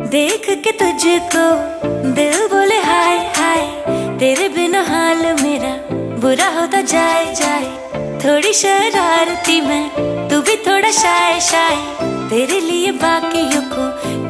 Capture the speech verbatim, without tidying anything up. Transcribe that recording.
देख के तुझको दिल बोले हाय हाय, तेरे बिना हाल मेरा बुरा होता जाए जाए। थोड़ी शरारती मैं, तू भी थोड़ा शाय शाय, तेरे लिए बाकियों को